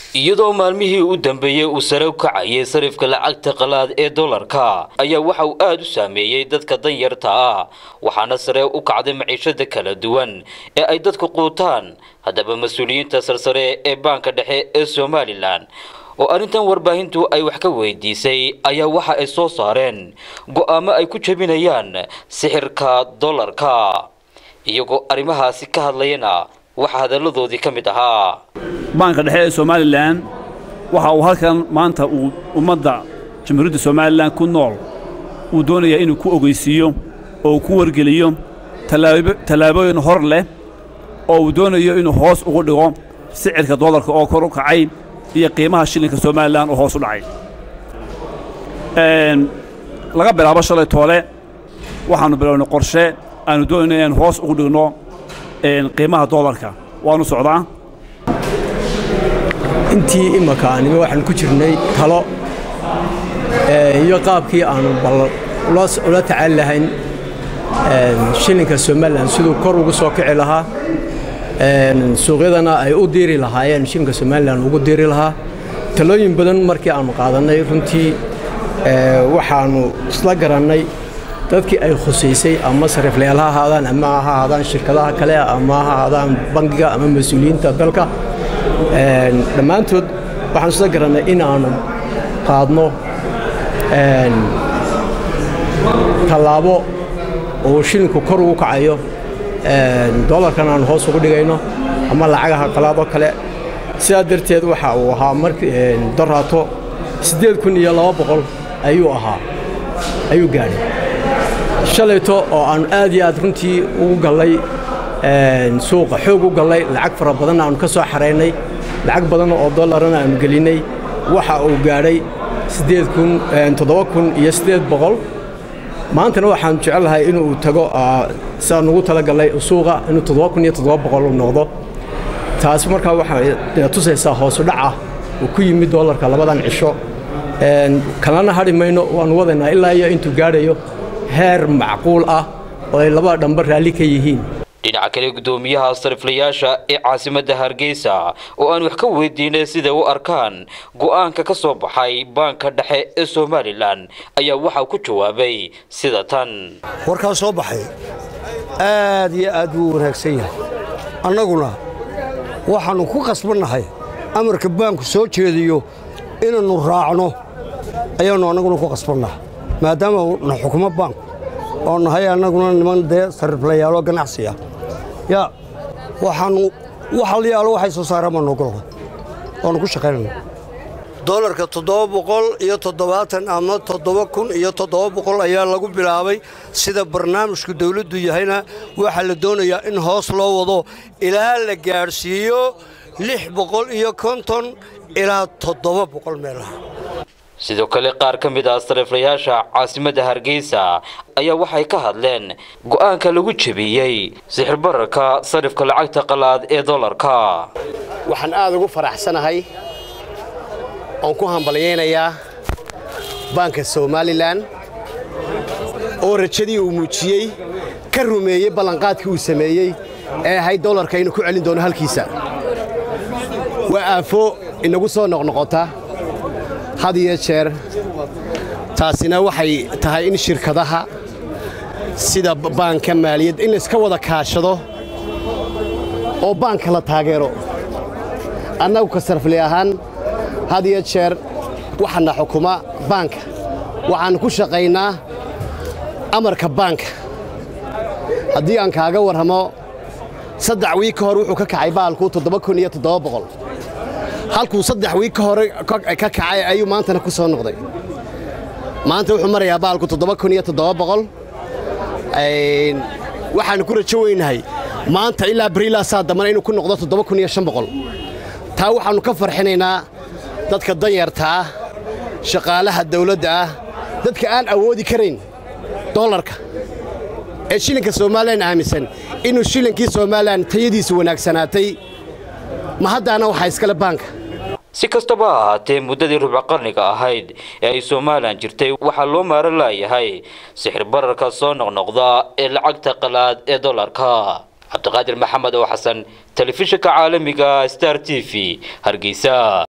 iyadoo maalmihii u dambeeyay uu sare u kacayay sarifka lacagta qalaad ee dollarka ayaa waxa uu aad u saameeyay dadka danyarta ah waxaana sare u kacday maciishada kala duwan ee ay dadku quutaan hadaba mas'uuliyiinta sarsare ee banka dhexe ee Somaliland oo arintan warbaahintu ay wax ka weydiisay ayaa waxa ay soo saareen go'aamo ay ku jabinayaan sixirka dollarka iyagoo arimahaasi ka hadlayna waxa hadaladoodii kamid ahaa banka dhexe ee Somaliland waxa uu halkan maanta uu ummadda jamhuuriyadda Somaliland ku nool uu doonayaa inuu ku ogeysiiyo oo ku wargeliyo talaabooyin hor leh oo uu doonayo inuu hoos ugu dhigo sicirka dollarka oo kor u kacay iyo qiimaha shilinka Somaliland oo hoos u dhacay laga bilaabo shalay toole waxaanu bilownay qorshe aanu doonaynaa in hoos ugu dhigno qiimaha dollarka waanu socdaa intii imaka anima waxaan ku jirnay talo iyo qaabkii aanu ula tacaali lahayn shilinka Somaliland sidoo kor ugu soo kici lahaa suuqyadana ay u diiri lahaayeen shilinka Somaliland ugu diiri lahaa talooyin badan markii aanu qaadanay runtii waxaanu isla garanay dadkii ay khuseysay ama sarifleelaha ahaadaan ama ahaadaan shirkadaha kale ama ahaadaan bangiga ama mas'uuliyiinta dalka dhammaantood waxaan isla garanay in aanu qaadno tallaabo oo shilinku kor ugu kacayo dollarkan aan hoos ugu dhigayno ama lacagaha qalaad oo kale sidaa darteed waxa uu ahaa markii daraato 8200 ayuu gaadhay shalayto oo aan aad iyo aad runtii ugu galay suuqa xoog u galay lacag fara badan aan ka soo xareynay lacag badan oo dollarna aan gelinay waxa uu gaadhay 7800 maantana waxaan jecelahay inuu tago saan ugu tala galay suuqa inuu 7700 noqdo taas markaa waxa tusaysaa hoos u dhaca oo ku yimid dollarka labadan cisho kalana harimayno waan wadaynaa ilaa iyo intuu gaadhayo heer macquul ah oo ay laba dhanba raali ka yihiin dhinaca kale gudoomiyaha sariflayaasha ee caasimadda Hargeysa oo aan wax ka weydiinay sida uu arkaan go'aanka ka soo baxay banka dhexe ee Somaliland ayaa waxa ku jawaabay sida tan warka soo baxay aad iyo aad u wanaagsan yahay annaguna waxaanu ku qasbanahay amarka banku soo jeediyo inaanu raacno ayaanu annaguna ku qasbanahay maadaama uu xukumo bank oo nahay annaguna niman sariflayaalo ganacsiga ya waxaanu waxaliyaalo waxay soo saaraan nogol oo ku shaqeynaa dollarka 770 ama 7700 ayaa lagu bilaabay sida barnaamijku dawladdu yahayna waxa la doonayaa in hoos loo wado ilaa la gaarsiiyo 650 ilaa 700 meelaha sidoo kale qaar ka mid ah sariflayaasha caasimadda Hargeysa ayaa waxay ka hadleen go'aanka lagu jabiyay sixir bararka sarifka lacagta qalaad ee dollarka waxaan aad ugu faraxsanahay oo ku hambalyeeynaya banka Somaliland oo rajadii uu muujiyay ka rumeeyay ballanqaadkii uu sameeyay ee hay dollarka inuu ku celin doono halkiisa waa aafo inagu soo noqnoqota hadiye jeer taasina waxay tahay in shirkadaha sida banka maaliyad in iska wada kaashado oo banka la taageero annagu ka sariflay ahaan hadiye jeer waxana xukuma banka waxaan ku shaqeynaa amarka banka haddii aan kaaga warramo 3 wiig ka hor wuxuu ka kacay baalku 7700 halkuu 3 wiig ka hor ka kacay ayuu maantana ku soo noqday maanta wuxuu marayaa baalku 7700 waxaan ku rajo weynahay maanta ilaa Abriil saadamana inuu ku noqdo 7500 taa waxaanu ka farxinaynaa dadka danyarta ah shaqaalaha dawladda ah dadka aan awoodi karayn dollarka ee shilinka Somaliland aaminsan inuu shilinkii Somaliland tayadiisu wanaagsanaatay ma haddaana waxa iskala banka si kastaba ahaatee muddadii rubuc qarniga ahayd ee ay Somaliland jirtay waxa loo maaran laayahay sixir bararka soo noqnoqda ee lacagta qalaad ee dollarka Cabdiqaadir Maxamed oo Xasan telefishinka caalamiga Star TV Hargeysa.